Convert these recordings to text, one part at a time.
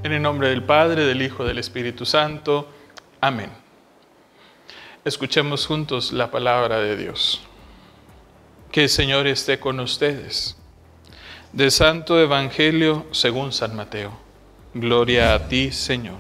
En el nombre del Padre, del Hijo, del Espíritu Santo. Amén. Escuchemos juntos la palabra de Dios. Que el Señor esté con ustedes. Del Santo Evangelio según San Mateo. Gloria a ti, Señor.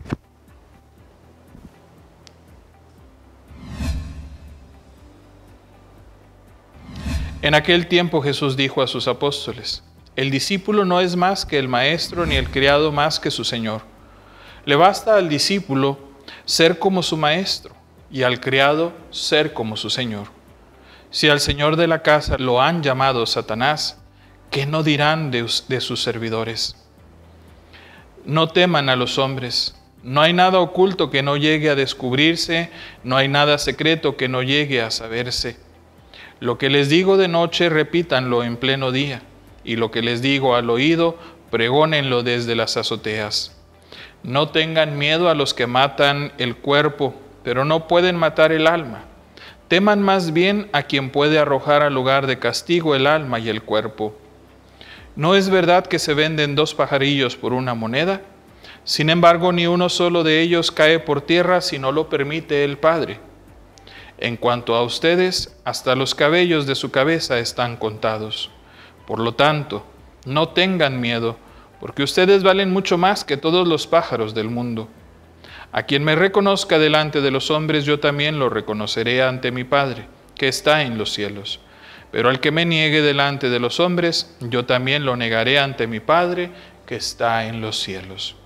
En aquel tiempo Jesús dijo a sus apóstoles: el discípulo no es más que el maestro, ni el criado más que su señor. Le basta al discípulo ser como su maestro, y al criado ser como su señor. Si al señor de la casa lo han llamado Satanás, ¿qué no dirán de sus servidores? No teman a los hombres. No hay nada oculto que no llegue a descubrirse, no hay nada secreto que no llegue a saberse. Lo que les digo de noche, repítanlo en pleno día, y lo que les digo al oído, pregónenlo desde las azoteas. No tengan miedo a los que matan el cuerpo, pero no pueden matar el alma. Teman más bien a quien puede arrojar al lugar de castigo el alma y el cuerpo. ¿No es verdad que se venden 2 pajarillos por 1 moneda? Sin embargo, ni uno solo de ellos cae por tierra si no lo permite el Padre. En cuanto a ustedes, hasta los cabellos de su cabeza están contados. Por lo tanto, no tengan miedo, porque ustedes valen mucho más que todos los pájaros del mundo. A quien me reconozca delante de los hombres, yo también lo reconoceré ante mi Padre, que está en los cielos. Pero al que me niegue delante de los hombres, yo también lo negaré ante mi Padre, que está en los cielos.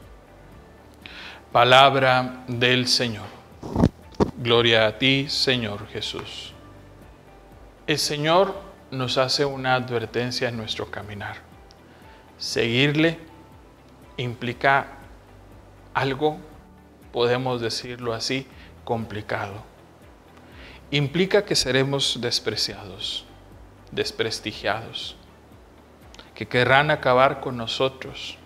Palabra del Señor. Gloria a ti, Señor Jesús. El Señor nos hace una advertencia en nuestro caminar. Seguirle implica algo, podemos decirlo así, complicado. Implica que seremos despreciados, desprestigiados, que querrán acabar con nosotros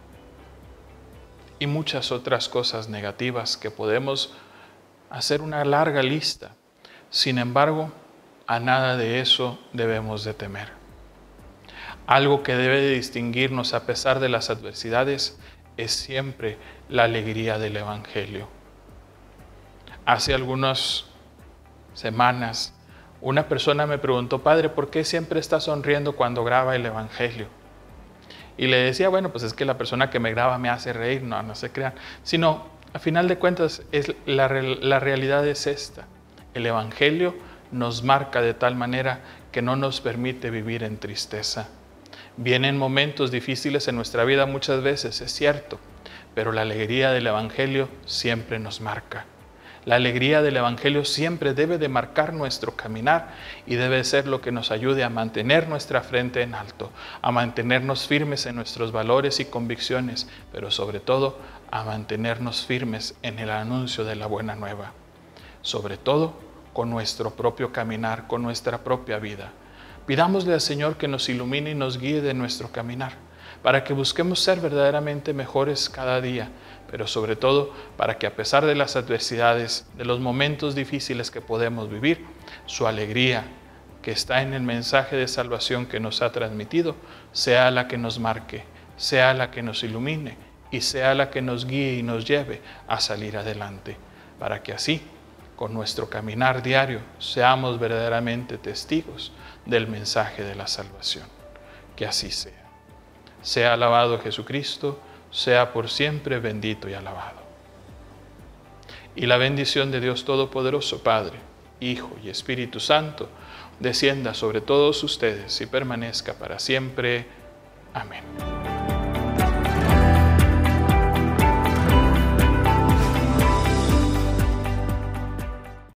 y muchas otras cosas negativas que podemos hacer una larga lista. Sin embargo, a nada de eso debemos de temer. Algo que debe de distinguirnos a pesar de las adversidades es siempre la alegría del Evangelio. Hace algunas semanas una persona me preguntó: Padre, ¿por qué siempre está sonriendo cuando graba el Evangelio? Y le decía, bueno, pues es que la persona que me graba me hace reír, no se crean. Sino, a final de cuentas, la realidad es esta. El Evangelio nos marca de tal manera que no nos permite vivir en tristeza. Vienen momentos difíciles en nuestra vida muchas veces, es cierto, pero la alegría del Evangelio siempre nos marca. La alegría del Evangelio siempre debe de marcar nuestro caminar y debe ser lo que nos ayude a mantener nuestra frente en alto, a mantenernos firmes en nuestros valores y convicciones, pero sobre todo a mantenernos firmes en el anuncio de la buena nueva. Sobre todo con nuestro propio caminar, con nuestra propia vida. Pidámosle al Señor que nos ilumine y nos guíe de nuestro caminar, para que busquemos ser verdaderamente mejores cada día, pero sobre todo para que a pesar de las adversidades, de los momentos difíciles que podemos vivir, su alegría que está en el mensaje de salvación que nos ha transmitido, sea la que nos marque, sea la que nos ilumine y sea la que nos guíe y nos lleve a salir adelante, para que así, con nuestro caminar diario, seamos verdaderamente testigos del mensaje de la salvación. Que así sea. Sea alabado Jesucristo, sea por siempre bendito y alabado. Y la bendición de Dios Todopoderoso, Padre, Hijo y Espíritu Santo, descienda sobre todos ustedes y permanezca para siempre. Amén.